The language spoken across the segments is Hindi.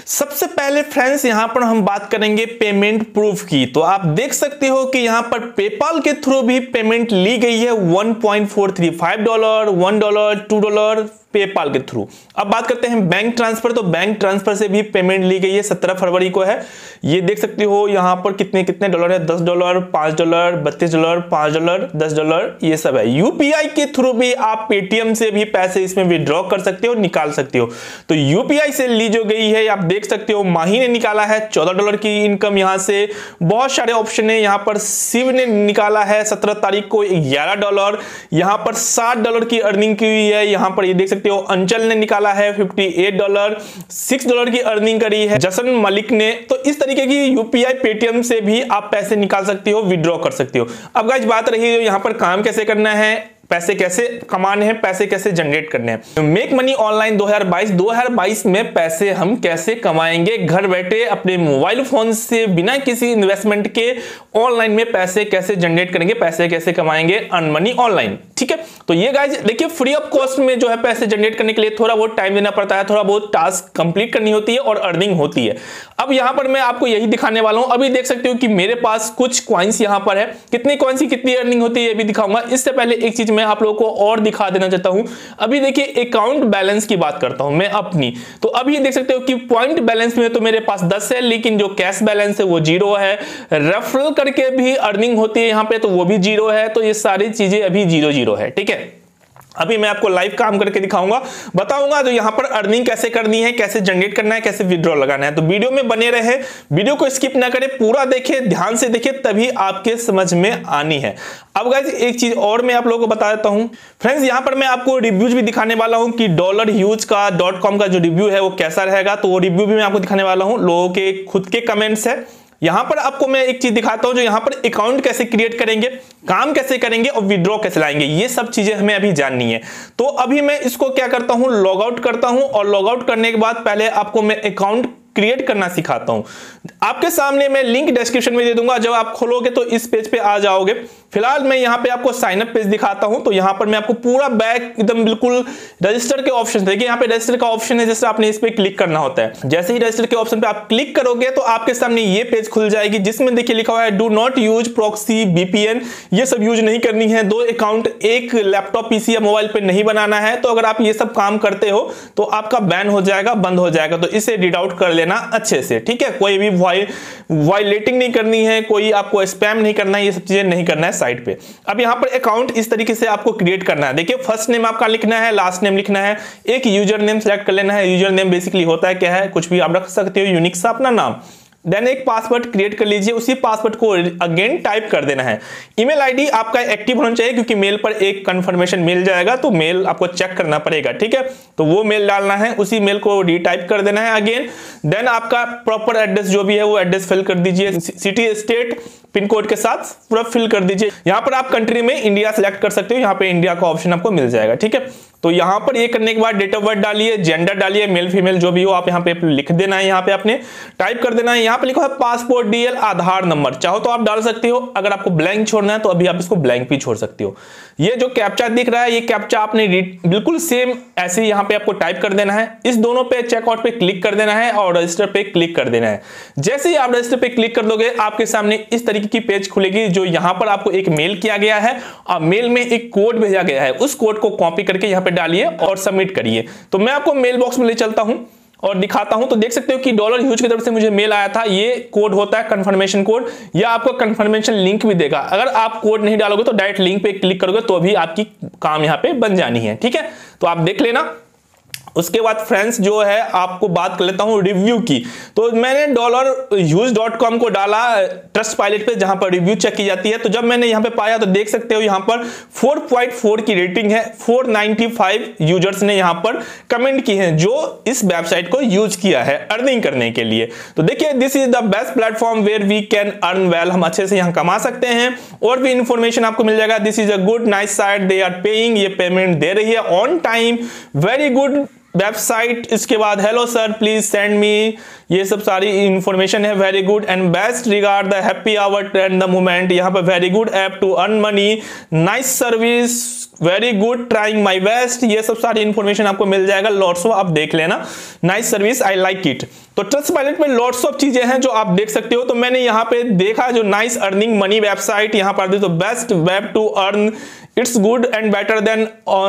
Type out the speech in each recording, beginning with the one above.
सबसे पहले फ्रेंड्स यहां पर हम बात करेंगे पेमेंट प्रूफ की। तो आप देख सकते हो कि यहां पर पेपाल के थ्रू भी पेमेंट ली गई है $1.435, $1, $2 पेपाल के थ्रू। अब बात करते हैं बैंक ट्रांसफर। तो बैंक ट्रांसफर से भी पेमेंट ली गई है, 17 फरवरी को है। ये देख सकते हो यहां पर कितने कितने डॉलर है, $10, $5, $32, $5, $10, ये सब है। यूपीआई के थ्रू भी आप पेटीएम से भी पैसे इसमें विड्रॉ कर सकते हो, निकाल सकते हो। तो यूपीआई से ली जो गई है, आप देख सकते हो माही ने निकाला है $14 की इनकम। यहां से बहुत सारे ऑप्शन है। यहां पर शिव ने निकाला है 17 तारीख को $11। यहां पर $60 की अर्निंग की हुई है। यहां पर ये देख सकते हो अंचल ने निकाला है $58, $6 की अर्निंग करी है जसन मलिक ने। तो इस तरीके की यूपीआई पेटीएम से भी आप पैसे निकाल सकते हो, विड्रॉ कर सकते हो। अब गाइस बात रही है यहां पर काम कैसे करना है, पैसे कैसे कमाने हैं, पैसे कैसे जनरेट करने हैं। मेक मनी ऑनलाइन 2022 में पैसे हम कैसे कमाएंगे घर बैठे अपने मोबाइल फोन से बिना किसी इन्वेस्टमेंट के ऑनलाइन में पैसे कैसे जनरेट करेंगे, पैसे कैसे कमाएंगे, अर्न मनी ऑनलाइन। ठीक है, तो ये गाइस देखिए फ्री ऑफ कॉस्ट में जो है पैसे जनरेट करने के लिए थोड़ा बहुत टाइम देना पड़ता है, थोड़ा बहुत टास्क कंप्लीट करनी होती है और अर्निंग होती है। अब यहां पर मैं आपको यही दिखाने वाला हूं। अभी देख सकते हो कि मेरे पास कुछ कॉइन्स यहां पर है, कितनी कॉइन्स की कितनी अर्निंग होती है ये भी दिखाऊंगा। इससे पहले एक चीज मैं आप लोगों को और दिखा देना चाहता हूं। अभी देखिए अकाउंट बैलेंस की बात करता हूं मैं अपनी। तो अभी देख सकते हो कि पॉइंट बैलेंस में तो मेरे पास 10 है, लेकिन जो कैश बैलेंस है वो 0 है। रेफरल करके भी अर्निंग होती है यहां पे, तो वो भी 0 है। तो ये सारी चीजें अभी 0 है। ठीक है, अभी मैं आपको लाइव काम करके दिखाऊंगा, बताऊंगा तो यहां पर अर्निंग कैसे करनी है, कैसे जनरेट करना है, कैसे विड्रॉ लगाना है। तो वीडियो में बने रहे, वीडियो को स्किप ना करें, पूरा देखें, ध्यान से देखें, तभी आपके समझ में आनी है। अब गाइस एक चीज और मैं आप लोगों को बता देता हूं फ्रेंड्स, यहां पर मैं आपको रिव्यूज भी दिखाने वाला हूं कि $ह्यूज का .com का जो रिव्यू है वो कैसा रहेगा। तो वो रिव्यू भी मैं आपको दिखाने वाला हूं, लोगों के खुद के कमेंट्स है। यहां पर आपको मैं एक चीज दिखाता हूं, जो यहां पर अकाउंट कैसे क्रिएट करेंगे, काम कैसे करेंगे और विड्रॉ कैसे लाएंगे, ये सब चीजें हमें अभी जाननी है। तो अभी मैं इसको क्या करता हूं, लॉग आउट करता हूं और लॉग आउट करने के बाद पहले आपको मैं अकाउंट क्रिएट करना सिखाता हूं। आपके सामने मैं लिंक डिस्क्रिप्शन में दे दूंगा, जब आप खोलोगे तो इस पेज पे आ जाओगे। फिलहाल मैं यहां पे आपको साइन अप पेज दिखाता हूं। तो यहां पर मैं आपको पूरा बैक एकदम बिल्कुल रजिस्टर के ऑप्शन, देखिए यहां पे रजिस्टर का ऑप्शन है, जैसे आपने इस पे क्लिक करना होता है। जैसे ही रजिस्टर के ऑप्शन पे आप क्लिक करोगे तो आपके सामने ये पेज खुल जाएगी, जिसमें देखिए लिखा हुआ है do not use proxy VPN। ये सब यूज नहीं करनी है, 2 अकाउंट एक लैपटॉप PC या मोबाइल पे नहीं बनाना है। तो अगर आप ये सब काम करते हो तो आपका बैन हो जाएगा, बंद हो जाएगा। तो इसे रीड आउट कर लेना अच्छे से। ठीक है, कोई भी वायलेटिंग नहीं करनी है, कोई आपको स्पैम नहीं करना है, ये सब चीजें नहीं करना है साइट पे। अब यहां पर अकाउंट इस तरीके से आपको क्रिएट करना है। देखिए फर्स्ट नेम आपका लिखना है, लास्ट नेम लिखना है, एक यूजर नेम सेलेक्ट कर लेना है। यूजर नेम बेसिकली होता है क्या है, कुछ भी आप रख सकते हो, यूनिक सा अपना नाम। देन एक पासवर्ड क्रिएट कर लीजिए, उसी पासवर्ड को अगेन टाइप कर देना है। ईमेल आईडी आपका एक्टिव होना चाहिए, क्योंकि मेल पर एक कंफर्मेशन मिल जाएगा, तो मेल आपको चेक करना पड़ेगा। ठीक है, तो वो मेल डालना है, उसी मेल को रीटाइप कर देना है अगेन। देन आपका प्रॉपर एड्रेस जो भी है वो एड्रेस फिल कर दीजिए, सिटी स्टेट पिन कोड के साथ पूरा फिल कर दीजिए। यहां पर आप कंट्री में इंडिया सेलेक्ट कर सकते हो, यहां पे इंडिया का ऑप्शन आपको मिल जाएगा। ठीक है, तो यहां पर ये करने के बाद डेट ऑफ बर्थ डालिए, जेंडर डालिए, मेल फीमेल जो भी हो आप यहां पे लिख देना है, यहां पे आपने टाइप कर देना है। यहां पे लिखा है पासपोर्ट DL आधार नंबर, चाहो तो आप डाल सकते हो। अगर आपको ब्लैंक छोड़ना है तो अभी आप इसको ब्लैंक भी छोड़ सकते हो। ये जो कैप्चा दिख रहा है, ये कैप्चा आपने बिल्कुल सेम ऐसे यहां पे आपको टाइप कर देना है। इस दोनों पे चेकआउट पे क्लिक कर देना है और रजिस्टर पे क्लिक कर देना है। जैसे ही आप रजिस्टर पे क्लिक कर दोगे, आपके सामने इस तरीके की पेज खुलेगी, जो यहां पर आपको एक मेल किया गया है और मेल में एक कोड भेजा गया है। उस कोड को कॉपी करके यहां पे डालिए और सबमिट करिए। तो मैं आपको मेल बॉक्स में ले चलता हूं और दिखाता हूं। तो देख सकते हो कि $ह्यूज की तरफ से मुझे मेल आया था। ये कोड होता है कंफर्मेशन कोड, या आपको कंफर्मेशन लिंक भी देगा। अगर आप कोड नहीं डालोगे तो डायरेक्ट लिंक पे क्लिक करोगे तो भी आपकी काम यहां पे बन जानी है। ठीक है, तो आप देख लेना। उसके बाद फ्रेंड्स जो है आपको बात कर लेता हूं रिव्यू की। तो मैंने $ह्यूज.com को डाला ट्रस्ट पायलट पे, जहां पर रिव्यू चेक की जाती है। तो जब मैंने यहां पे पाया तो देख सकते हो यहां पर 4.4 की रेटिंग है। 495 यूजर्स ने यहां पर कमेंट की है, जो इस वेबसाइट को यूज किया है अर्निंग करने के लिए। तो देखिए this is the best platform where we can earn well, हम अच्छे से यहां कमा सकते हैं। और भी इंफॉर्मेशन आपको मिल जाएगा। This is a good nice site, they are paying, ये पेमेंट दे रही है on time, very good website, इसके बाद hello sir please send me, ये सब सारी इंफॉर्मेशन है। Very good and best regard the happy hour and the moment, यहाँ पर very good app to earn money, nice service, very good, trying my best, ये सब सारी इंफॉर्मेशन आपको मिल जाएगा। लॉट्स ऑफ आप देख लेना, nice service, I like it. तो ट्रस्टपाइलट में लॉट्स ऑफ चीजें हैं जो आप देख सकते हो। तो मैंने यहाँ पे देखा जो नाइस अर्निंग मनी वेबसाइट यहाँ पर तो best web to earn, it's good and better than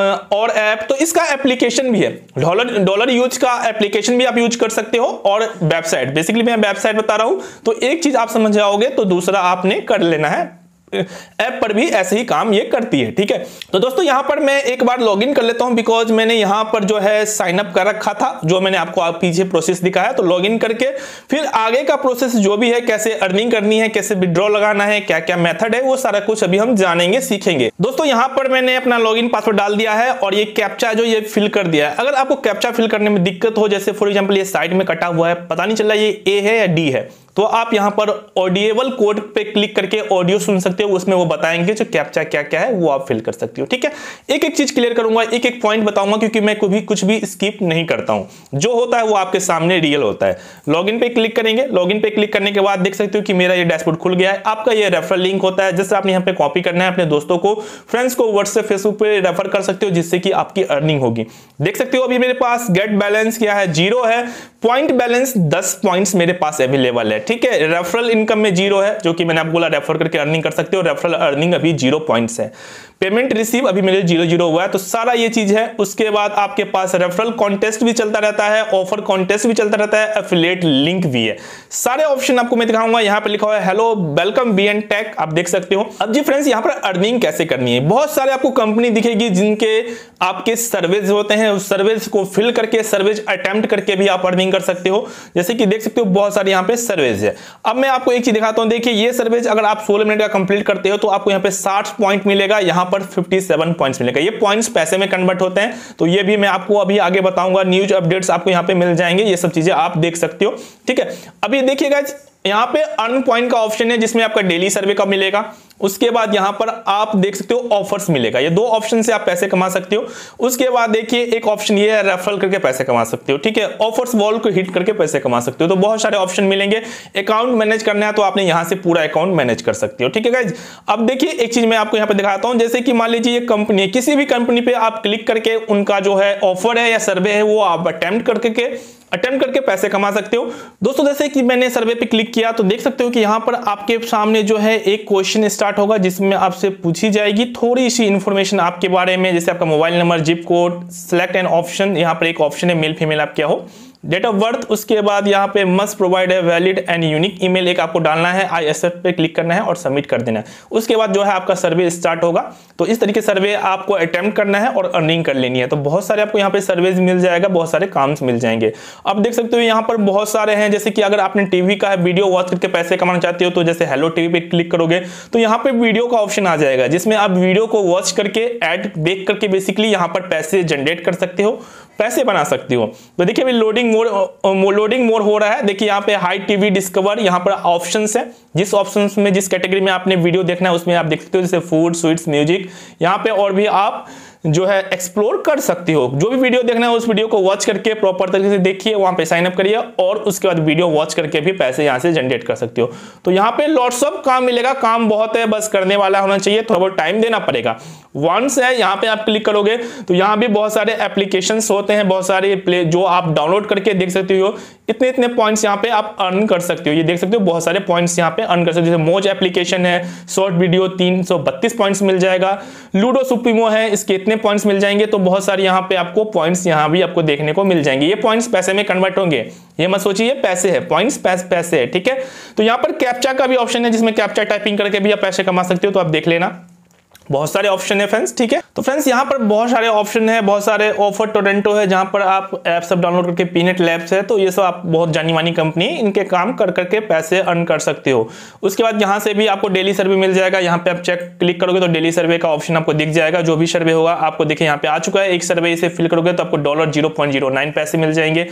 और ऐप। तो इसका एप्लीकेशन भी है, डॉलर यूज का एप्लीकेशन भी आप यूज कर सकते हो और वेबसाइट, बेसिकली मैं वेबसाइट बता रहा हूं। तो एक चीज आप समझ जाओगे तो दूसरा आपने कर लेना है। ऐप पर भी ऐसे ही काम ये करती है, ठीक है। तो दोस्तों यहां पर मैं एक बार लॉगिन कर लेता हूं, बिकॉज मैंने यहां पर जो है साइन अप कर रखा था, जो मैंने आपको पीछे प्रोसेस दिखा है। तो लॉगिन करके फिर आगे का प्रोसेस जो भी है, कैसे अर्निंग करनी है, कैसे विड्रॉ लगाना है, क्या क्या मेथड है, वो सारा कुछ अभी हम जानेंगे, सीखेंगे। दोस्तों यहां पर मैंने अपना लॉगिन पासवर्ड डाल दिया है और ये कैप्चा जो ये फिल कर दिया है। अगर आपको कैप्चा फिल करने में दिक्कत हो, जैसे फॉर एग्जाम्पल ये साइड में कटा हुआ है, पता नहीं चल रहा ये ए है या डी है, तो आप यहां पर ऑडिएबल कोड पे क्लिक करके ऑडियो सुन सकते हो, उसमें वो बताएंगे जो कैप्चा क्या क्या है, वो आप फिल कर सकते हो, ठीक है। एक एक चीज क्लियर करूंगा, एक एक पॉइंट बताऊंगा, क्योंकि मैं कभी कुछ भी स्किप नहीं करता हूं, जो होता है वो आपके सामने रियल होता है। लॉगिन पे क्लिक करेंगे, लॉगिन पे क्लिक करने के बाद देख सकते हो कि मेरा ये डैशबोर्ड खुल गया है। आपका ये रेफरल लिंक होता है, जैसे आपने यहाँ पे कॉपी करना है, अपने दोस्तों को, फ्रेंड्स को व्हाट्सएप फेसबुक पे रेफर कर सकते हो, जिससे कि आपकी अर्निंग होगी। देख सकते हो अभी मेरे पास गेट बैलेंस क्या है, 0 है, पॉइंट बैलेंस 10 पॉइंट्स मेरे पास अवेलेबल है, ठीक है। रेफरल इनकम में 0 है, जो कि मैंने आपको बोला रेफर करके अर्निंग कर सकते हो, रेफरल अर्निंग अभी 0 पॉइंट्स है। पेमेंट रिसीव अभी मेरे 0 हुआ है, तो सारा ये चीज है। उसके बाद आपके पास रेफरल कॉन्टेस्ट भी चलता रहता है, ऑफर कॉन्टेस्ट भी चलता रहता है, एफिलिएट लिंक भी है। सारे ऑप्शन आपको मैं दिखाऊंगा। यहाँ पे लिखा हुआ है हेलो वेलकम BN टेक, आप देख सकते हो। अब जी फ्रेंड्स, यहाँ पर अर्निंग कैसे करनी है, बहुत सारे आपको कंपनी दिखेगी जिनके आपके सर्विस होते हैं, उस सर्विस को फिल करके, सर्विस अटेम्प्ट करके भी आप अर्निंग कर सकते हो। जैसे कि देख सकते हो बहुत सारे यहाँ पे सर्विस है। अब मैं आपको एक चीज दिखाता हूँ, देखिए ये सर्विस अगर आप 16 मिनट का कंप्लीट करते हो तो आपको यहाँ पे 60 पॉइंट मिलेगा, यहाँ पर 57 पॉइंट्स मिलेगा। ये पॉइंट्स पैसे में कन्वर्ट होते हैं, तो ये भी मैं आपको अभी आगे बताऊंगा। न्यूज अपडेट्स आपको यहाँ पे मिल जाएंगे, ये सब चीजें आप देख सकते हो, ठीक है। अभी देखिएगा यहाँ पे अर्न पॉइंट का ऑप्शन है, जिसमें आपका डेली सर्वे का मिलेगा। उसके बाद यहाँ पर आप देख सकते हो ऑफर्स मिलेगा, ये 2 ऑप्शन से आप पैसे कमा सकते हो। उसके बाद देखिए एक ऑप्शन ये है रेफरल करके पैसे कमा सकते हो, ठीक है। ऑफर्स वॉल को हिट करके पैसे कमा सकते हो, तो बहुत सारे ऑप्शन मिलेंगे। अकाउंट मैनेज करना है तो आपने यहाँ से पूरा अकाउंट मैनेज कर सकते हो, ठीक है गाइज। अब देखिए एक चीज मैं आपको यहाँ पे दिखाता हूँ, जैसे कि मान लीजिए ये कंपनी है, किसी भी कंपनी पे आप क्लिक करके उनका जो है ऑफर है या सर्वे है, वो आप अटेम्प्ट करके पैसे कमा सकते हो। दोस्तों जैसे कि मैंने सर्वे पे क्लिक किया तो देख सकते हो कि यहाँ पर आपके सामने जो है एक क्वेश्चन स्टार्ट होगा, जिसमें आपसे पूछी जाएगी थोड़ी सी इंफॉर्मेशन आपके बारे में, जैसे आपका mobile number, zip code, select an option, यहाँ पर एक ऑप्शन है मेल फीमेल आप क्या हो, डेट ऑफ बर्थ। उसके बाद यहाँ पे मस्ट प्रोवाइड है वैलिड एंड यूनिक ईमेल, एक आपको डालना है, आई एक्सेप्ट पे क्लिक करना है और सबमिट कर देना है। उसके बाद जो है आपका सर्वे स्टार्ट होगा। तो इस तरीके सर्वे आपको अटेम्प्ट करना है और अर्निंग कर लेनी है। तो बहुत सारे आपको यहाँ पे सर्वेज मिल जाएगा, बहुत सारे काम्स मिल जाएंगे। अब देख सकते हो यहाँ पर बहुत सारे हैं, जैसे कि अगर आपने टीवी का वीडियो वॉच करके पैसे कमाना चाहते हो तो जैसे हेलो टीवी पे क्लिक करोगे तो यहाँ पे वीडियो का ऑप्शन आ जाएगा, जिसमें आप वीडियो को वॉच करके ऐड देख करके बेसिकली यहाँ पर पैसे जनरेट कर सकते हो, पैसे बना सकते हो। तो देखिए अभी लोडिंग मोर हो रहा है। देखिए यहाँ पे हाई टीवी डिस्कवर, यहाँ पर ऑप्शंस है, जिस ऑप्शंस में जिस कैटेगरी में आपने वीडियो देखना है उसमें आप देख सकते हो, जैसे फूड, स्वीट्स, म्यूजिक। यहाँ पे और भी आप जो है एक्सप्लोर कर सकती हो, जो भी वीडियो देखना है उस वीडियो को वॉच करके प्रॉपर तरीके से देखिए, वहां पे साइन अप करिए और उसके बाद वीडियो वॉच करके भी पैसे यहां से जनरेट कर सकते हो। तो यहाँ पे लॉट्स ऑफ काम मिलेगा, काम बहुत है, बस करने वाला होना चाहिए, थोड़ा बहुत टाइम देना पड़ेगा। वंस है यहाँ पे आप क्लिक करोगे तो यहाँ भी बहुत सारे एप्लीकेशंस होते हैं, बहुत सारे प्ले जो आप डाउनलोड करके देख सकते हो, इतने पॉइंट्स यहाँ पे आप अर्न कर सकते हो। ये देख सकते हो बहुत सारे पॉइंट्स यहाँ पे अर्न कर सकते हो, जैसे मोज एप्लीकेशन है, शॉर्ट वीडियो 332 पॉइंट्स मिल जाएगा, लूडो सुप्रीमो है, इसके इतने पॉइंट्स मिल जाएंगे। तो बहुत सारे यहाँ पे आपको पॉइंट्स यहाँ भी आपको देखने को मिल जाएंगे। ये पॉइंट्स पैसे में कन्वर्ट होंगे, ये मत सोचिए पैसे है, पॉइंट्स पैसे है, ठीक है। तो यहाँ पर कैप्चा का भी ऑप्शन है, जिसमें कैप्चा टाइपिंग करके भी आप पैसे कमा सकते हो, तो आप देख लेना। बहुत सारे ऑप्शन है फ्रेंड्स, ठीक है। तो फ्रेंड्स यहाँ पर बहुत सारे ऑप्शन है, बहुत सारे ऑफर टोरेंटो है, जहां पर आप ऐप सब डाउनलोड करके, पीनेट लैब्स है, तो ये सब आप बहुत जानी मानी कंपनी, इनके काम कर करके पैसे अर्न कर सकते हो। उसके बाद यहाँ से भी आपको डेली सर्वे मिल जाएगा। यहाँ पे आप चेक क्लिक करोगे तो डेली सर्वे का ऑप्शन आपको दिख जाएगा, जो भी सर्वे होगा आपको देखिए यहाँ पे आ चुका है। एक सर्वे इसे फिल करोगे तो आपको $0.09 पैसे मिल जाएंगे,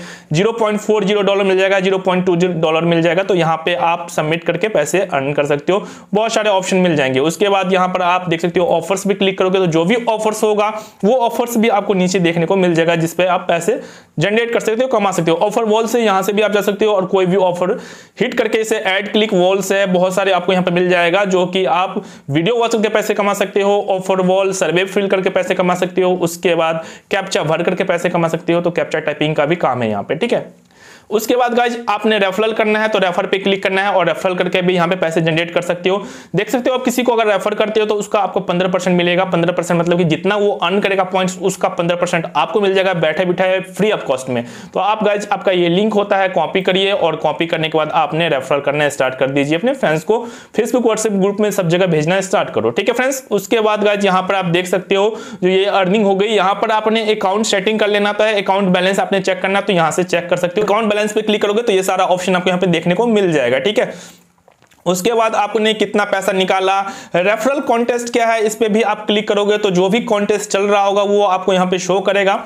$0.40 मिल जाएगा, $0.20 मिल जाएगा। तो यहाँ पे आप सबमिट करके पैसे अर्न कर सकते हो, बहुत सारे ऑप्शन मिल जाएंगे। उसके बाद यहाँ पर आप देख सकते हो ऑफर्स पे क्लिक करोगे तो जो भी ऑफर्स होगा वो ऑफर्स भी आपको नीचे देखने को मिल जाएगा, जिसपे आप पैसे जनरेट कर सकते हो, कमा सकते हो। ऑफर वॉल से यहाँ से भी आप जा सकते हो और कोई भी ऑफर हिट करके इसे ऐड क्लिक वॉल से बहुत सारे आपको यहाँ पे मिल जाएगा, जो कि आप वीडियो वॉच करके पैसे कमा सकते हो, ऑफर वॉल सर्वे फिल करके पैसे कमा सकते हो, उसके बाद कैप्चा भर करके पैसे कमा सकते हो। तो कैप्चा टाइपिंग का भी काम है यहाँ पे, ठीक है। उसके बाद गाइज आपने रेफरल करना है तो रेफर पे क्लिक करना है और रेफरल करके भी यहाँ पे पैसे जनरेट कर सकते हो। देख सकते हो आप किसी को अगर रेफर करते हो तो उसका आपको 15% मिलेगा। 15% मतलब कि जितना वो अर्न करेगा पॉइंट्स उसका 15% आपको मिल जाएगा बैठे बिठाए फ्री ऑफ कॉस्ट में। तो आप गाइज आपका ये लिंक होता है, कॉपी करिए और कॉपी करने के बाद आपने रेफरल करना स्टार्ट कर दीजिए अपने फ्रेंड्स को, फेसबुक व्हाट्सएप ग्रुप में सब जगह भेजना स्टार्ट करो, ठीक है फ्रेंड्स। उसके बाद गाइज यहाँ पर आप देख सकते हो जो ये अर्निंग हो गई, यहाँ पर आपने अकाउंट सेटिंग कर लेना था, अकाउंट बैलेंस आपने चेक करना, तो यहाँ से चेक कर सकते हो। अकाउंट बैलेंस पे क्लिक करोगे तो ये सारा ऑप्शन आपको यहाँ पे देखने को मिल जाएगा, ठीक है। उसके बाद आपने कितना पैसा निकाला, रेफरल कॉन्टेस्ट क्या है, इस पे भी आप क्लिक करोगे तो जो भी कॉन्टेस्ट चल रहा होगा वो आपको यहाँ पे शो करेगा।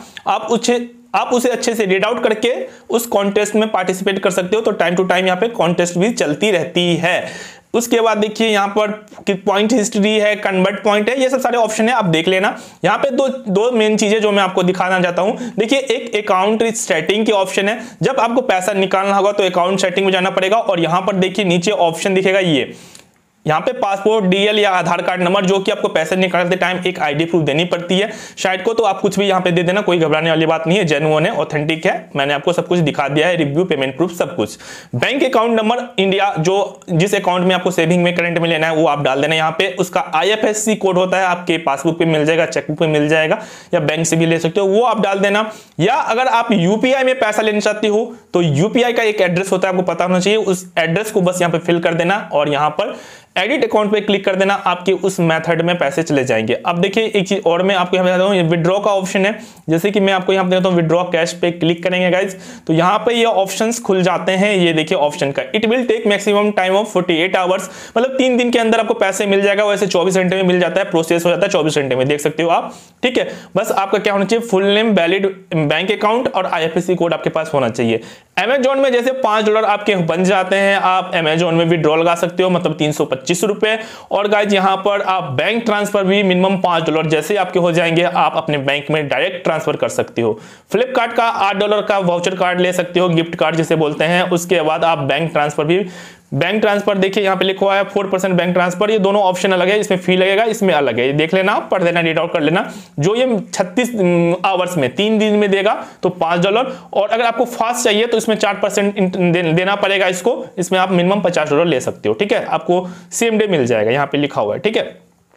आप उसे अच्छे से रीड आउट करके उस कॉन्टेस्ट में पार्टिसिपेट कर सकते हो। तो टाइम टू टाइम यहाँ पे कॉन्टेस्ट भी चलती रहती है। उसके बाद देखिए यहाँ पर पॉइंट हिस्ट्री है, कन्वर्ट पॉइंट है, ये सब सारे ऑप्शन है, आप देख लेना। यहाँ पे दो मेन चीजें जो मैं आपको दिखाना चाहता हूँ। देखिए एक अकाउंट सेटिंग की ऑप्शन है, जब आपको पैसा निकालना होगा तो अकाउंट सेटिंग में जाना पड़ेगा और यहाँ पर देखिए नीचे ऑप्शन दिखेगा ये, यहाँ पे पासपोर्ट डीएल या आधार कार्ड नंबर, जो कि आपको पैसे निकालते टाइम एक आईडी प्रूफ देनी पड़ती है शायद को, तो आप कुछ भी यहाँ पे दे देना, कोई घबराने वाली बात नहीं है, जेन्युइन है, ऑथेंटिक है, मैंने आपको सब कुछ दिखा दिया है, रिव्यू पेमेंट प्रूफ सब कुछ। बैंक अकाउंट नंबर इंडिया, जो जिस अकाउंट में आपको सेविंग में करंट में लेना है वो आप डाल देना यहाँ पे। उसका IFSC कोड होता है, आपके पासबुक पे मिल जाएगा, चेकबुक पे मिल जाएगा, या बैंक से भी ले सकते हो, वो आप डाल देना। या अगर आप यूपीआई में पैसा लेना चाहते हो तो यूपीआई का एक एड्रेस होता है, आपको पता होना चाहिए, उस एड्रेस को बस यहाँ पे फिल कर देना और यहाँ पर एडिट अकाउंट पे क्लिक कर देना, आपके उस मेथड में पैसे चले जाएंगे। अब देखिए एक चीज और मैं आपको यहाँ बताता हूँ, विड्रॉ का ऑप्शन है, जैसे कि मैं आपको यहाँ पे देता हूँ विड्रॉ कैश पे क्लिक करेंगे गाइज तो यहाँ पे ये ऑप्शंस खुल जाते हैं। ये देखिए ऑप्शन का, it will take maximum time of 48 hours, मतलब 3 दिन के अंदर आपको पैसे मिल जाएगा। वैसे 24 घंटे में मिल जाता है, प्रोसेस हो जाता है 24 घंटे में, देख सकते हो आप, ठीक है। बस आपका क्या होना चाहिए, full name, valid bank account और IFSC कोड आपके पास होना चाहिए। अमेजोन में जैसे $5 आपके बन जाते हैं, आप अमेजोन में विड्रॉ लगा सकते हो, मतलब 325 रुपए। और गाइज यहाँ पर आप बैंक ट्रांसफर भी मिनिमम $5 जैसे आपके हो जाएंगे, आप अपने बैंक में डायरेक्ट ट्रांसफर कर सकते हो। फ्लिपकार्ट का $8 का वाउचर कार्ड ले सकते हो, गिफ्ट कार्ड जिसे बोलते हैं। उसके बाद आप बैंक ट्रांसफर भी, बैंक ट्रांसफर देखिए यहाँ पे लिखा हुआ है 4% बैंक ट्रांसफर, ये दोनों ऑप्शन अलग है, इसमें फी लगेगा, इसमें अलग है, ये देख लेना, आप पढ़ देना, रीड आउट कर लेना। जो ये 36 आवर्स में 3 दिन में देगा तो $5, और अगर आपको फास्ट चाहिए तो इसमें 4% देना पड़ेगा इसको, इसमें आप मिनिमम $50 ले सकते हो, ठीक है। आपको सेम डे मिल जाएगा, यहाँ पे लिखा हुआ है, ठीक है।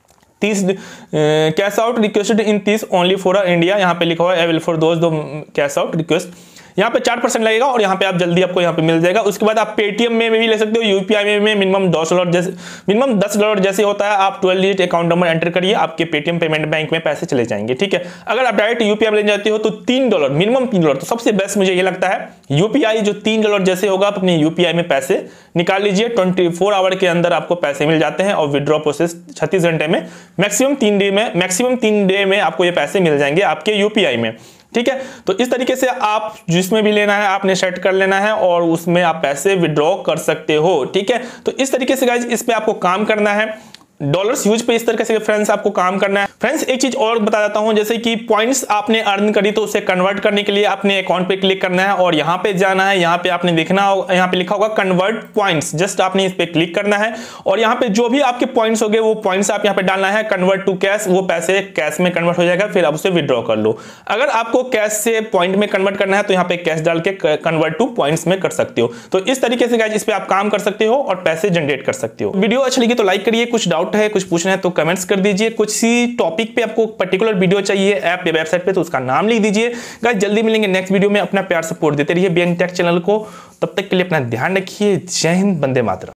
30 cash out requested in 30 only for India, यहाँ पे लिखा हुआ है अवेलेबल फॉर दोज दो कैश आउट रिक्वेस्ट, यहाँ पे 4% लगेगा और यहाँ पे आप जल्दी आपको यहाँ पे मिल जाएगा। उसके बाद आप पेटीएम में भी ले सकते हो, यूपीआई में मिनिमम $10 जैसे होता है। आप 12 डिजिट अकाउंट नंबर एंटर करिए, आपके पेटीएम पेमेंट बैंक में पैसे चले जाएंगे, ठीक है। अगर आप डायरेक्ट यूपीआई में ले जाते हो तो $3, मिनिमम $3, तो सबसे बेस्ट मुझे ये लगता है यूपीआई, जो $3 जैसे होगा, आप अपने यूपीआई में पैसे निकाल लीजिए, 24 आवर के अंदर आपको पैसे मिल जाते हैं और विड्रॉ प्रोसेस 36 घंटे में, मैक्सिमम 3 डे में आपको ये पैसे मिल जाएंगे आपके यूपीआई में, ठीक है। तो इस तरीके से आप जिसमें भी लेना है आपने सेट कर लेना है और उसमें आप पैसे विड्रॉ कर सकते हो, ठीक है। तो इस तरीके से गाइज इस पे आपको काम करना है, डॉलर्स यूज पे इस तरीके से फ्रेंड्स आपको काम करना है। फ्रेंड्स एक चीज और बता देता हूं, जैसे कि पॉइंट्स आपने अर्न करी तो उसे कन्वर्ट करने के लिए अपने अकाउंट पे क्लिक करना है और यहाँ पे जाना है, यहाँ पे आपने देखना, यहाँ पे लिखा होगा कन्वर्ट पॉइंट्स, जस्ट आपने इस पे क्लिक करना है और यहाँ पे जो भी आपके पॉइंट्स हो गए वो पॉइंट्स आप यहाँ पे डालना है, कन्वर्ट टू कैश, वो पैसे कैश में कन्वर्ट हो जाएगा, फिर आप उसे विड्रॉ कर लो। अगर आपको कैश से पॉइंट में कन्वर्ट करना है तो यहाँ पे कैश डाल के कन्वर्ट टू पॉइंट्स में कर सकते हो। तो इस तरीके से गाइस इस पे आप काम कर सकते हो और पैसे जनरेट कर सकते हो। वीडियो अच्छी लगी तो लाइक करिए, कुछ डाउट है, कुछ पूछना है तो कमेंट्स कर दीजिए, कुछ सी टॉपिक पे आपको पर्टिकुलर वीडियो चाहिए ऐप या वेबसाइट पे तो उसका नाम लिख दीजिए। गाइस जल्दी मिलेंगे नेक्स्ट वीडियो में, अपना प्यार सपोर्ट देते रहिए बीएन टेक चैनल को, तब तक के लिए अपना ध्यान रखिए। जय हिंद, वंदे मातरम।